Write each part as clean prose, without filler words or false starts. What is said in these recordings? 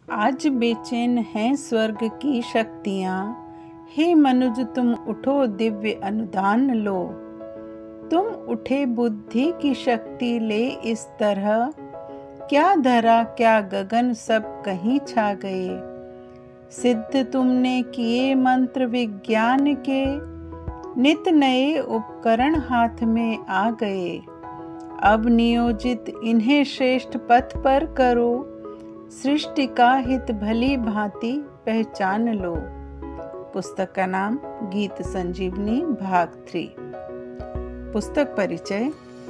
आज बेचैन हैं स्वर्ग की शक्तियाँ, हे मनुज तुम उठो दिव्य अनुदान लो। तुम उठे बुद्धि की शक्ति ले इस तरह, क्या धरा क्या गगन सब कहीं छा गए। सिद्ध तुमने किए मंत्र विज्ञान के, नित नए उपकरण हाथ में आ गए। अब नियोजित इन्हें श्रेष्ठ पथ पर करो, सृष्टि का हित भली भांति पहचान लो। पुस्तक का नाम गीत संजीवनी भाग 3। पुस्तक परिचय।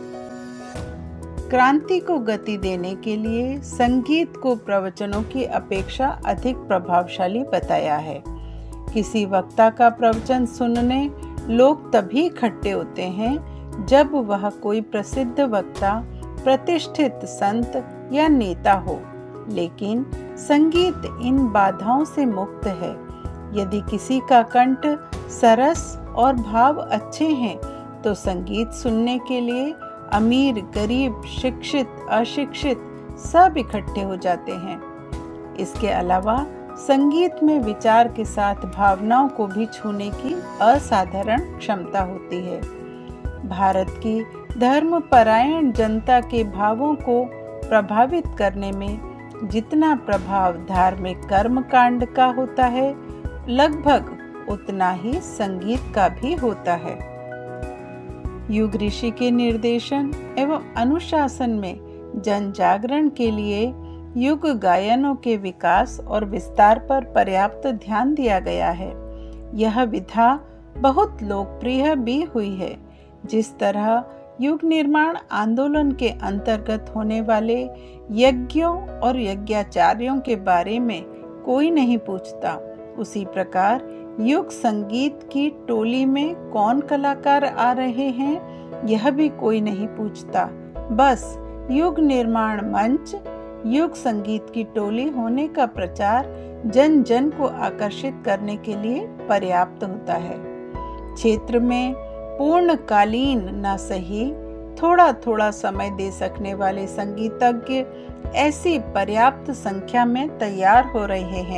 क्रांति को गति देने के लिए संगीत को प्रवचनों की अपेक्षा अधिक प्रभावशाली बताया है। किसी वक्ता का प्रवचन सुनने लोग तभी इकट्ठे होते हैं जब वह कोई प्रसिद्ध वक्ता, प्रतिष्ठित संत या नेता हो, लेकिन संगीत इन बाधाओं से मुक्त है। यदि किसी का कंठ सरस और भाव अच्छे हैं तो संगीत सुनने के लिए अमीर, गरीब, शिक्षित, अशिक्षित सब इकट्ठे हो जाते हैं। इसके अलावा संगीत में विचार के साथ भावनाओं को भी छूने की असाधारण क्षमता होती है। भारत की धर्मपरायण जनता के भावों को प्रभावित करने में जितना प्रभाव धार्मिक कर्मकांड का होता है, लगभग उतना ही संगीत का भी होता है। युग ऋषि के निर्देशन एवं अनुशासन में जन जागरण के लिए युग गायनों के विकास और विस्तार पर पर्याप्त ध्यान दिया गया है। यह विधा बहुत लोकप्रिय भी हुई है। जिस तरह युग निर्माण आंदोलन के अंतर्गत होने वाले यज्ञों और यज्ञाचार्यों के बारे में कोई नहीं पूछता, उसी प्रकार युग संगीत की टोली में कौन कलाकार आ रहे हैं यह भी कोई नहीं पूछता। बस युग निर्माण मंच, युग संगीत की टोली होने का प्रचार जन जन को आकर्षित करने के लिए पर्याप्त होता है। क्षेत्र में पूर्णकालीन न सही, थोड़ा थोड़ा समय दे सकने वाले संगीतज्ञ ऐसी पर्याप्त संख्या में तैयार हो रहे हैं।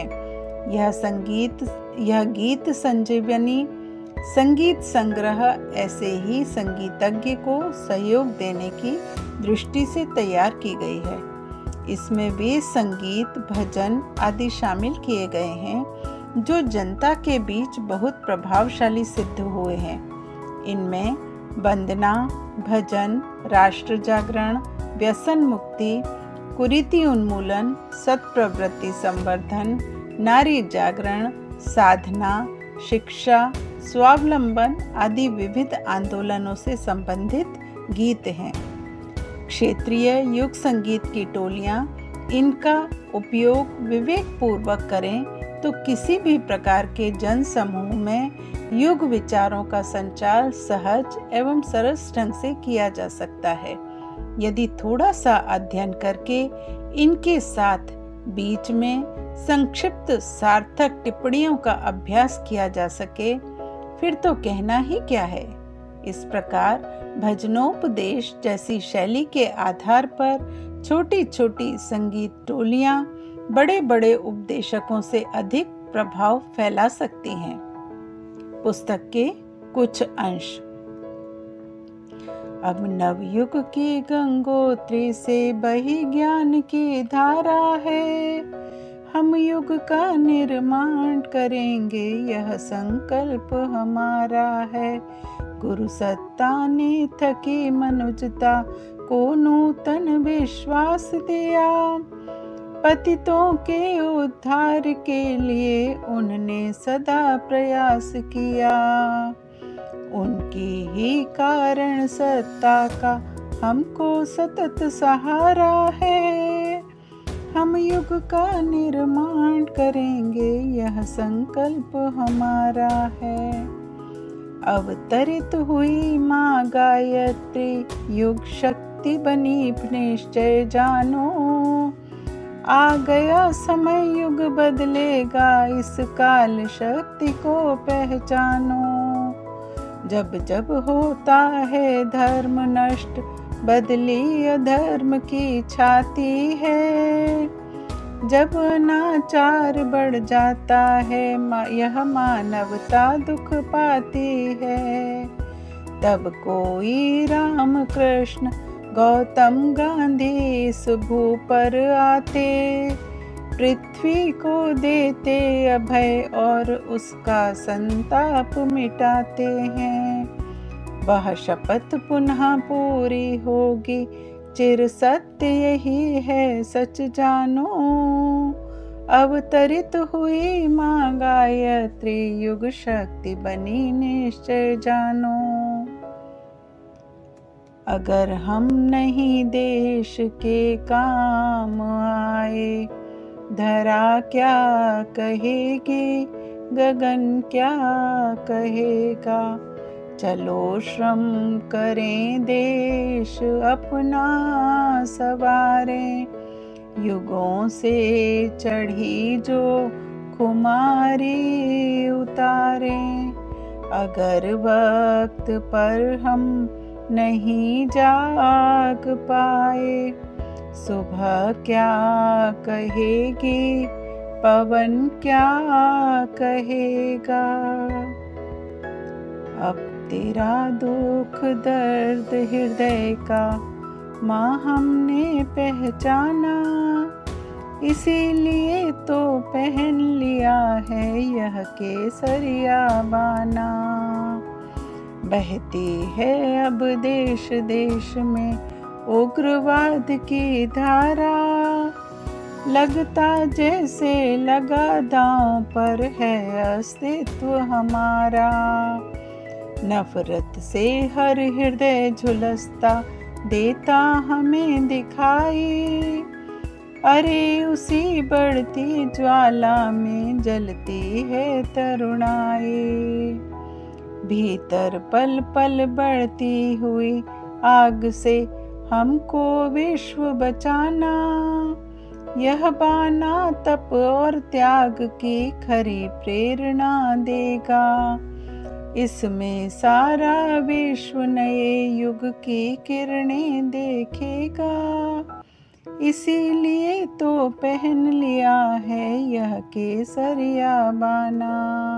यह गीत संजीवनी संगीत संग्रह ऐसे ही संगीतज्ञ को सहयोग देने की दृष्टि से तैयार की गई है। इसमें वे संगीत, भजन आदि शामिल किए गए हैं जो जनता के बीच बहुत प्रभावशाली सिद्ध हुए हैं। इनमें वंदना, भजन, राष्ट्र जागरण, व्यसन मुक्ति, कुरीति उन्मूलन, सत्प्रवृत्ति संवर्धन, नारी जागरण, साधना, शिक्षा, स्वावलंबन आदि विविध आंदोलनों से संबंधित गीत हैं। क्षेत्रीय युग संगीत की टोलियां इनका उपयोग विवेक पूर्वक करें तो किसी भी प्रकार के जन समूह में युग विचारों का संचार सहज एवं सरस ढंग से किया जा सकता है। यदि थोड़ा सा अध्ययन करके इनके साथ बीच में संक्षिप्त सार्थक टिप्पणियों का अभ्यास किया जा सके, फिर तो कहना ही क्या है। इस प्रकार भजनोपदेश जैसी शैली के आधार पर छोटी छोटी संगीत टोलियां बड़े बड़े उपदेशकों से अधिक प्रभाव फैला सकती हैं। पुस्तक के कुछ अंश। अब नवयुग की गंगोत्री से बही ज्ञान की धारा है। हम युग का निर्माण करेंगे, यह संकल्प हमारा है। गुरु सत्ता ने थकी मनुजता को नूतन विश्वास दिया। पतितों के उद्धार के लिए उनने सदा प्रयास किया। उनकी ही कारण सत्ता का हमको सतत सहारा है। हम युग का निर्माण करेंगे, यह संकल्प हमारा है। अवतरित हुई माँ गायत्री, युग शक्ति बनी निश्चय जानो। आ गया समय, युग बदलेगा, इस काल शक्ति को पहचानो। जब जब होता है धर्म नष्ट, बदली अधर्म की छाती है। जब अनाचार बढ़ जाता है यह मानवता दुख पाती है। तब कोई राम कृष्ण गौतम गांधी इस भू पर आते, पृथ्वी को देते अभय और उसका संताप मिटाते हैं। वह शपथ पुनः पूरी होगी, चिर सत्य यही है सच जानो। अवतरित हुई माँ गायत्री, युग शक्ति बनी निश्चय जानो। अगर हम नहीं देश के काम आए, धरा क्या कहेगी, गगन क्या कहेगा। चलो श्रम करें, देश अपना सवारें, युगों से चढ़ी जो खुमारी उतारें। अगर वक्त पर हम नहीं जाग पाए, सुबह क्या कहेगी, पवन क्या कहेगा। अब तेरा दुख दर्द हृदय का माँ हमने पहचाना, इसीलिए तो पहन लिया है यह केसरिया बाना। बहती है अब देश देश में उग्रवाद की धारा, लगता जैसे लगा दांव पर है अस्तित्व हमारा। नफरत से हर हृदय झुलसता देता हमें दिखाई, अरे उसी बढ़ती ज्वाला में जलती है तरुणाई। भीतर पल पल बढ़ती हुई आग से हमको विश्व बचाना, यह बाना तप और त्याग की खरी प्रेरणा देगा। इसमें सारा विश्व नए युग की किरणें देखेगा, इसीलिए तो पहन लिया है यह केसरिया बाना।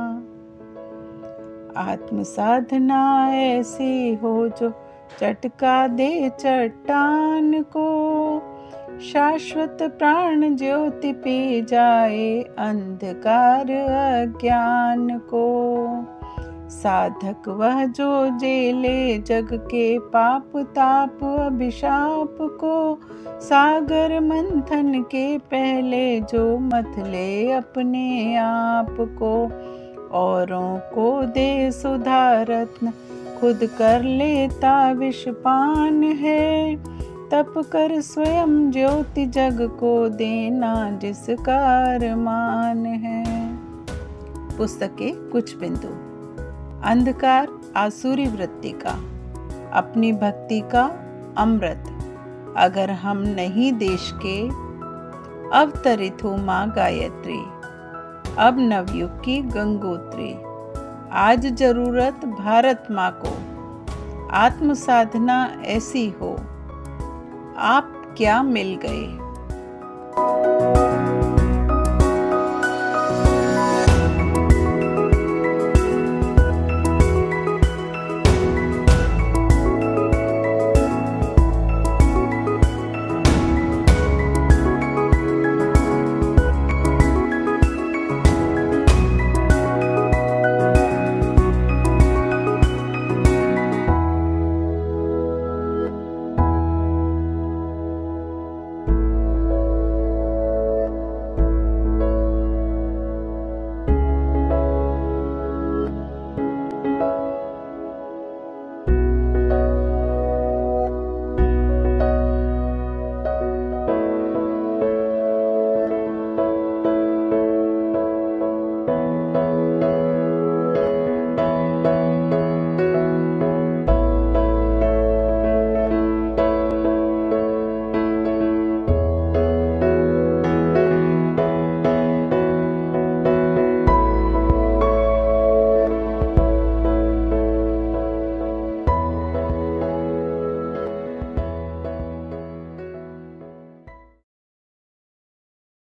आत्म साधना ऐसी हो जो चटका दे चट्टान को, शाश्वत प्राण ज्योति पी जाए अंधकार अज्ञान को। साधक वह जो जेले जग के पाप ताप अभिशाप को, सागर मंथन के पहले जो मतले अपने आप को। औरों को दे सुधा रत्न, खुद कर लेता विषपान है, तप कर स्वयं ज्योति जग को देना जिसका अरमान है। पुस्तक के कुछ बिंदु। अंधकार आसुरी वृत्ति का, अपनी भक्ति का अमृत। अगर हम नहीं देश के, अवतरित हो माँ गायत्री, अब नवयुग की गंगोत्री। आज जरूरत भारत माँ को, आत्म साधना ऐसी हो, आप क्या मिल गए।